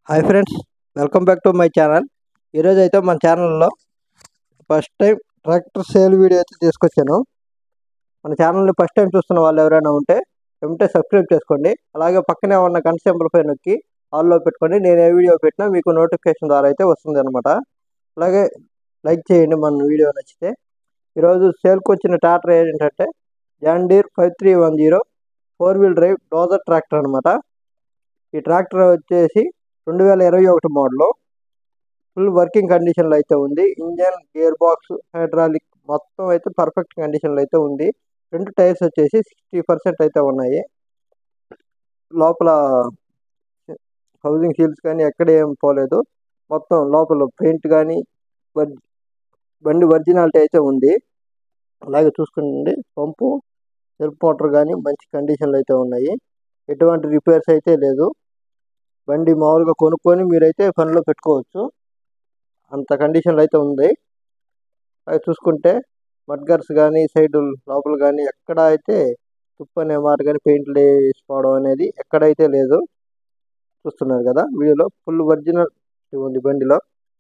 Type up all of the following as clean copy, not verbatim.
Hi friends, welcome back to my channel. ఈరోజు అయితే మన ఛానల్లో first time tractor sale video అయితే తీసుకొచ్చాను. మన ఛానల్ని ఫస్ట్ టైం చూస్తున్న వాళ్ళు ఎవరైనా ఉంటే వెంటనే సబ్స్క్రైబ్ చేసుకోండి. అలాగే పక్కనే ఉన్న గంట సింబల్ పై నొక్కి ఆల్లో పెట్టుకోండి. నేను ఏ వీడియో పెట్టినా మీకు నోటిఫికేషన్ ద్వారా అయితే వస్తుంది అనమాట. అలాగే లైక్ చేయండి మన వీడియో నచ్చితే. ఈరోజు సేల్కి వచ్చిన ట్రాక్టర్ ఏంటంటే John Deere 5310 4-wheel drive dozer tractor అనమాట. ఈ ట్రాక్టర్ వచ్చేసి 2021 మోడల్. ఫుల్ వర్కింగ్ కండిషన్లో అయితే ఉంది. ఇంజన్, గేర్ బాక్స్, హైడ్రాలిక్ మొత్తం అయితే పర్ఫెక్ట్ కండిషన్లో అయితే ఉంది. ఫ్రంట్ టైర్స్ వచ్చేసి 60% అయితే ఉన్నాయి. లోపల హౌసింగ్ సీల్స్ కానీ ఎక్కడ ఏం పోలేదు. మొత్తం లోపల పెయింట్ కానీ బండి ఒరిజినాలిటీ అయితే ఉంది. అలాగే చూసుకోండి, పంపు, సెల్ఫ్ మోటార్ కానీ మంచి కండిషన్లో అయితే ఉన్నాయి. ఎటువంటి రిపేర్స్ అయితే లేదు. బండి మామూలుగా కొనుక్కొని మీరైతే పనిలో పెట్టుకోవచ్చు, అంత కండిషన్లో అయితే ఉంది. అది చూసుకుంటే మడ్గర్స్ కానీ సైడ్ లోపల కానీ ఎక్కడ అయితే తుప్పు అనే మాట కానీ పెయింట్లు వేసిపోవడం అనేది ఎక్కడైతే లేదు. చూస్తున్నారు కదా వీడియోలో, ఫుల్ ఒరిజినల్ ఉంది. బండిలో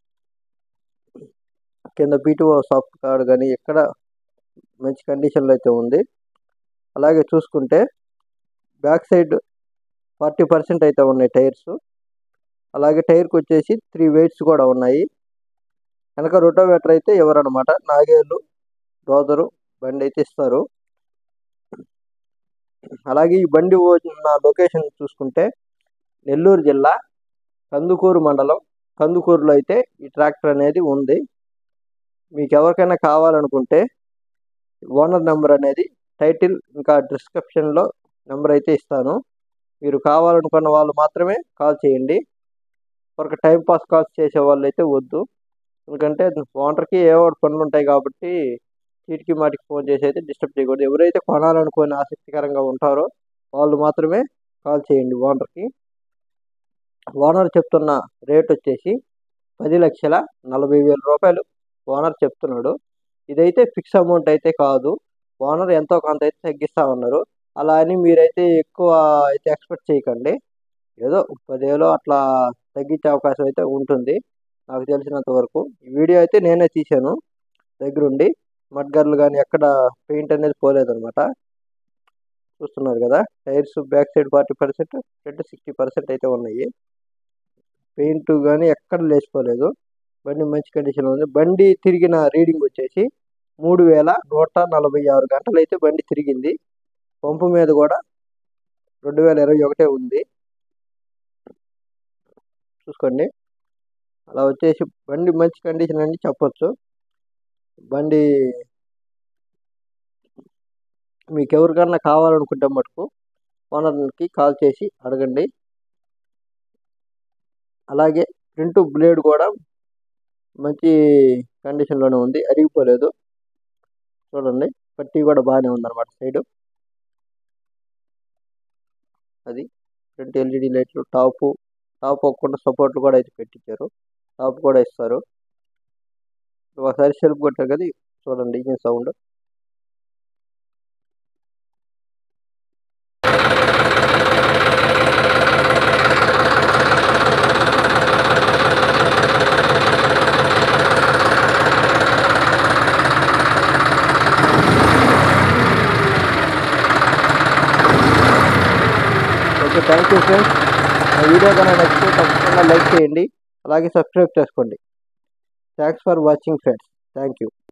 కింద పీటీఓ సాఫ్ట్ కార్డ్ కానీ ఎక్కడ మంచి కండిషన్లో అయితే ఉంది. అలాగే చూసుకుంటే బ్యాక్ సైడ్ 40% అయితే ఉన్నాయి టైర్స్. అలాగే టైర్కి వచ్చేసి 3 వెయిట్స్ కూడా ఉన్నాయి. వెనక రోటోవేటర్ అయితే ఎవరనమాట, నాగేళ్ళు డోజరు బండి అయితే ఇస్తారు. అలాగే ఈ బండి ఉన్న లొకేషన్ చూసుకుంటే నెల్లూరు జిల్లా కందుకూరు మండలం, కందుకూరులో అయితే ఈ ట్రాక్టర్ అనేది ఉంది. మీకు ఎవరికైనా కావాలనుకుంటే ఓనర్ నెంబర్ అనేది టైటిల్ ఇంకా డిస్క్రిప్షన్లో నెంబర్ అయితే ఇస్తాను. మీరు కావాలనుకున్న వాళ్ళు మాత్రమే కాల్ చేయండి. ఒక టైం పాస్ కాల్స్ చేసే వాళ్ళు అయితే వద్దు. ఎందుకంటే ఓనర్కి ఏవో పనులు ఉంటాయి కాబట్టి చీటికి మాటికి ఫోన్ చేసి అయితే డిస్టర్బ్ చేయకూడదు. ఎవరైతే కొనాలనుకుని ఆసక్తికరంగా ఉంటారో వాళ్ళు మాత్రమే కాల్ చేయండి ఓనర్కి. ఓనర్ చెప్తున్న రేట్ వచ్చేసి 10,40,000 రూపాయలు ఓనర్ చెప్తున్నాడు. ఇదైతే ఫిక్స్ అమౌంట్ అయితే కాదు. ఓనర్ ఎంతో కొంత అయితే తగ్గిస్తామన్నారు. అలా అని మీరైతే ఎక్కువ అయితే ఎక్స్పెక్ట్ చేయకండి. ఏదో 10,000 అట్లా తగ్గించే అవకాశం అయితే ఉంటుంది నాకు తెలిసినంత వరకు. ఈ వీడియో అయితే నేనే తీశాను దగ్గరుండి. మడ్గర్లు కానీ ఎక్కడ పెయింట్ అనేది పోలేదనమాట. చూస్తున్నారు కదా, టైర్స్ బ్యాక్ సైడ్ 40%, ఫ్రంట్ 60% అయితే ఉన్నాయి. పెయింట్ కానీ ఎక్కడ లేచిపోలేదు. బండి మంచి కండిషన్లో ఉంది. బండి తిరిగిన రీడింగ్ వచ్చేసి 3,146 గంటలు అయితే బండి తిరిగింది. పంపు మీద కూడా 2021 ఉంది. చూసుకోండి. అలా వచ్చేసి బండి మంచి కండిషన్ అని చెప్పొచ్చు. బండి మీకు ఎవరికన్నా కావాలనుకుంటే మటుకు ఓనర్కి కాల్ చేసి అడగండి. అలాగే ఫ్రంట్ బ్లేడ్ కూడా మంచి కండిషన్లోనే ఉంది, అరిగిపోలేదు. చూడండి, పట్టీ కూడా బాగానే ఉందన్నమాట సైడు. అది ఫ్రంట్ ఎల్ఈడి లైట్లు, టాప్ ఒక్కటి సపోర్ట్లు కూడా అయితే పెట్టించారు. టాప్ కూడా ఇస్తారు. ఒకసారి సెల్ఫ్ కొట్టారు కదా, చూడండి engine sound. Okay, thank you friends. నా వీడియో కన్నా నచ్చితే తప్పకుండా లైక్ చేయండి. అలాగే సబ్స్క్రైబ్ చేసుకోండి. Thanks for watching friends. Thank you.